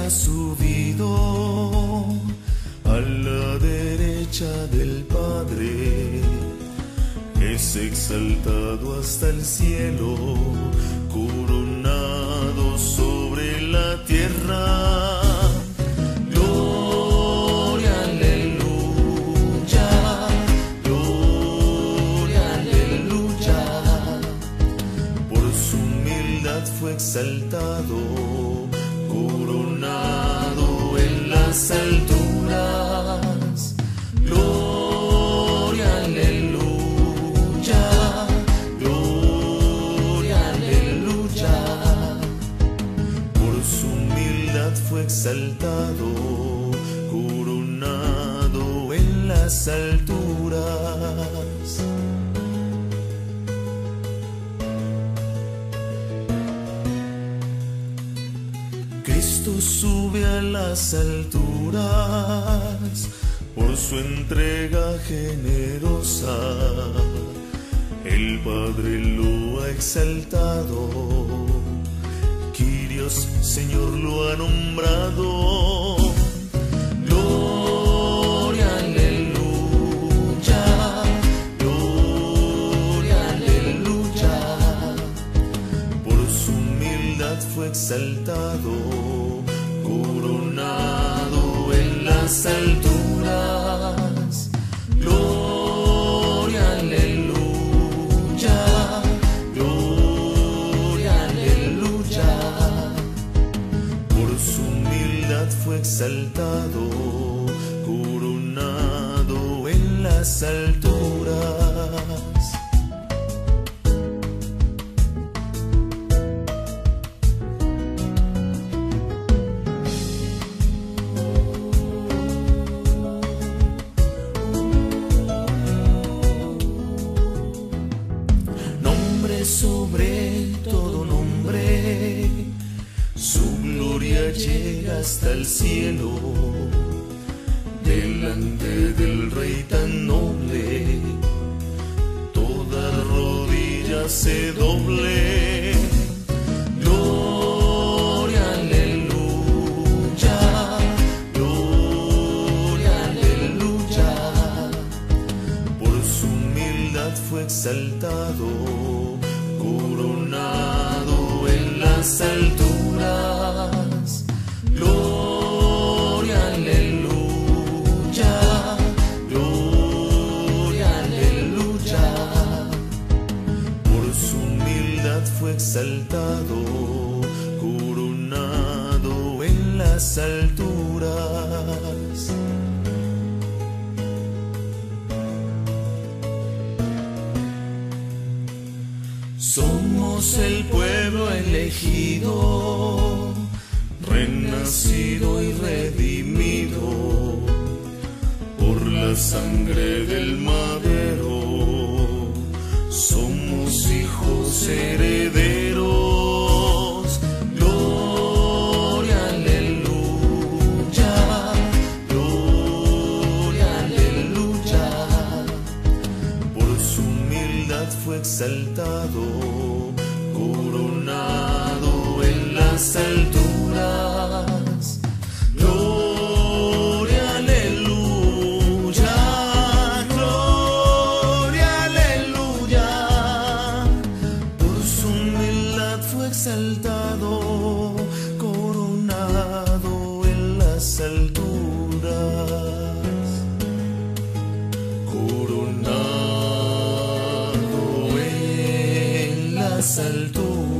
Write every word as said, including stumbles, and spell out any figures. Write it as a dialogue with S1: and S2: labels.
S1: ha subido a la derecha del Padre, es exaltado hasta el cielo, coronado sobre la tierra. Gloria, aleluya, gloria, aleluya. Por su humildad fue exaltado, coronado en las alturas. Gloria, aleluya, gloria, aleluya. Por su humildad fue exaltado, coronado en las alturas. Cristo sube a las alturas por su entrega generosa. El Padre lo ha exaltado, Kyrios, Señor, lo ha nombrado. Gloria, aleluya, gloria, aleluya. Por su humildad fue exaltado, coronado en las alturas. Gloria, aleluya, gloria, aleluya. Por su humildad fue exaltado, coronado en las alturas. Sobre todo nombre, su gloria llega hasta el cielo. Delante del Rey tan noble, toda rodilla se doble. Gloria, aleluya, gloria, aleluya. Por su humildad fue exaltado, coronado en las alturas. Gloria, aleluya, gloria, aleluya. Por su humildad fue exaltado, coronado en las alturas. Somos el pueblo elegido, renacido y redimido por la sangre del madero. Somos hijos herederos. Gloria, aleluya, gloria, aleluya. Por su humildad fue exaltado, coronado en las alturas. Gloria, aleluya, gloria, aleluya. Por su humildad fue exaltado, coronado en las alturas. Coronado en las alturas.